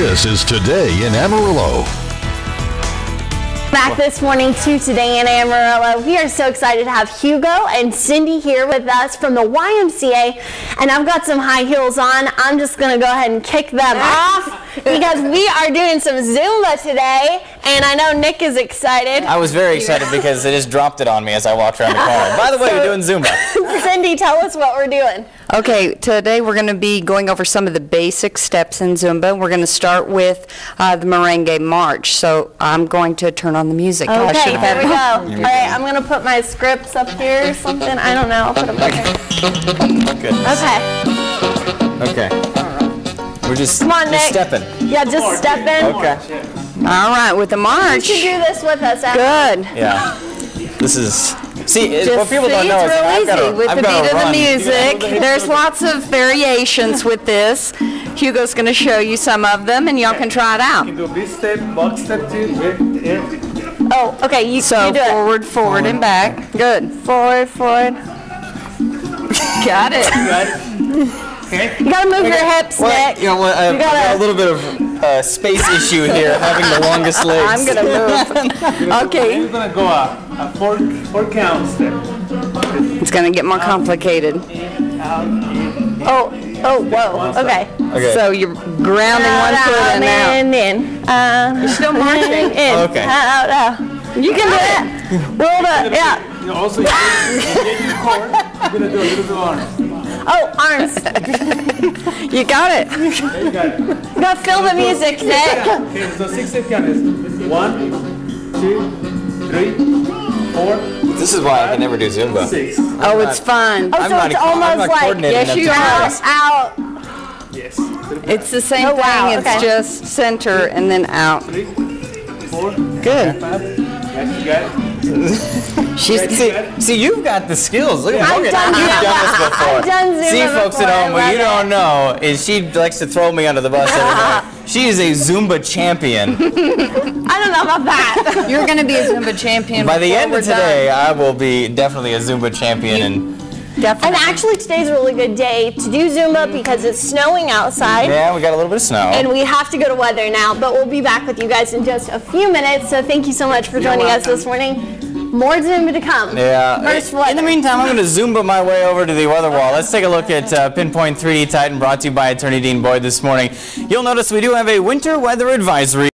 This is Today in Amarillo. Back this morning to Today in Amarillo. We are so excited to have Hugo and Cindy here with us from the YMCA, and I've got some high heels on. I'm just going to go ahead and kick them off because we are doing some Zumba today, and I know Nick is excited. I was very excited because they just dropped it on me as I walked around the corner. By the way, we're doing Zumba. Cindy, tell us what we're doing. Okay, today we're going to be going over some of the basic steps in Zumba. We're going to start with the merengue march. So I'm going to turn on the music. Okay, here we go. All right, I'm going to put my scripts up here or something. I don't know. I'll put them up here. Good. Okay. Okay. We're just, Come on, Nick. stepping. Yeah, just step in. Okay. All right, with the march. You should do this with us. Good. Yeah. This is... See, Just what people don't know it's is real I've easy got with the beat of the run. music. There's lots of variations with this. Hugo's going to show you some of them, and y'all can try it out. You can do this step, back step too. Oh, okay. You do it. Forward, forward, and back. Good. Forward, forward. Got it. Okay. You gotta move your hips, Nick. You know what? I've got a little bit of space issue here, having the longest legs. I'm going to move. Okay. You're gonna go a four count step. It's going to get more complicated. Oh, whoa. Okay. Okay. So you're grounding one foot and out. And in. You're still marching. In. Okay. Out. You can do it. Roll it. Yeah. You also, you get your core, you're gonna do a little bit of arms. Oh, arms. You got it. Okay, you got it. You gotta feel the music, Nick. Okay, so 6 step count is 1, 2, 3, 4. This is why I can never do Zumba. 6. Oh, it's fun. Oh, so it's almost like Yes, you are. out. Yes. It's the same Oh, wow, thing. It's okay. just center and then out. 3, 4, Good. 5. Yes, you got it. See, you've got the skills. Look at I've Morgan. done You've Zumba. done this before. I've done Zumba See, folks before. at home, I what you love don't know is she likes to throw me under the bus every night. She is a Zumba champion. I don't know about that. You're going to be a Zumba champion. By the before end we're of today, I will be definitely a Zumba champion. And And Definitely. actually, today's a really good day to do Zumba because it's snowing outside. yeah, we got a little bit of snow. And we have to go to weather now, but we'll be back with you guys in just a few minutes. So thank you so much for joining us this morning. More Zumba to come. Yeah. First In weather. the meantime, I'm going to Zumba my way over to the weather wall. Let's take a look at Pinpoint 3D Titan, brought to you by Attorney Dean Boyd this morning. You'll notice we do have a winter weather advisory.